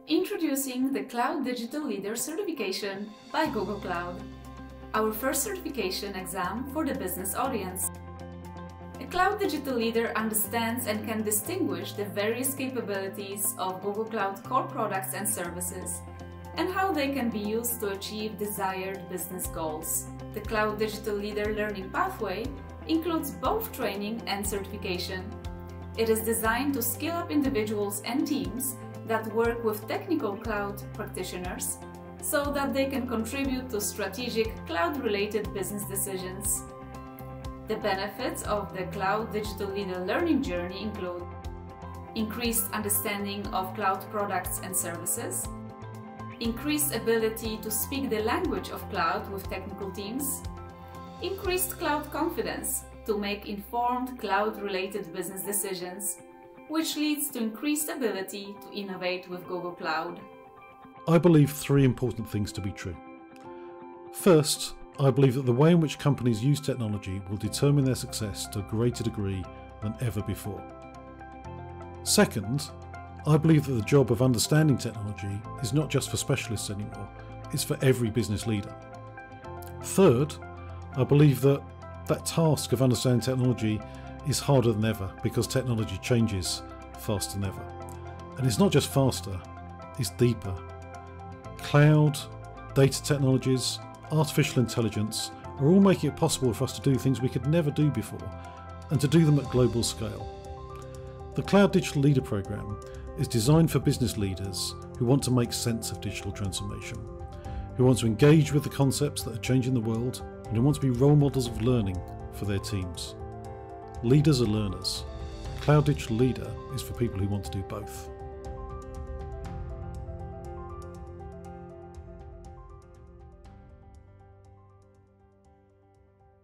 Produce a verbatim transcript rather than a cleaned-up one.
Introducing the Cloud Digital Leader certification by Google Cloud, our first certification exam for the business audience. A Cloud Digital Leader understands and can distinguish the various capabilities of Google Cloud core products and services, and how they can be used to achieve desired business goals. The Cloud Digital Leader learning pathway includes both training and certification. It is designed to skill up individuals and teams that work with technical cloud practitioners so that they can contribute to strategic cloud-related business decisions. The benefits of the Cloud Digital Leader learning journey include increased understanding of cloud products and services, increased ability to speak the language of cloud with technical teams, increased cloud confidence to make informed cloud-related business decisions, which leads to increased ability to innovate with Google Cloud. I believe three important things to be true. First, I believe that the way in which companies use technology will determine their success to a greater degree than ever before. Second, I believe that the job of understanding technology is not just for specialists anymore, it's for every business leader. Third, I believe that that task of understanding technology is harder than ever because technology changes faster than ever. And it's not just faster, it's deeper. Cloud, data technologies, artificial intelligence are all making it possible for us to do things we could never do before, and to do them at global scale. The Cloud Digital Leader Programme is designed for business leaders who want to make sense of digital transformation, who want to engage with the concepts that are changing the world, and who want to be role models of learning for their teams. Leaders are learners. Cloud Digital Leader is for people who want to do both.